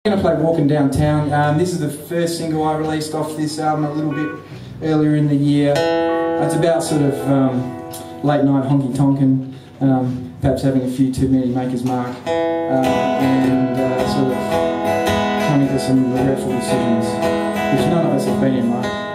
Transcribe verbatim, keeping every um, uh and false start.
I'm going to play Walking Downtown. Um, this is the first single I released off this album a little bit earlier in the year. It's about sort of um, late night honky tonkin', um, perhaps having a few too many Maker's Mark, uh, and uh, sort of coming to some regretful decisions, which none of us have been in, right?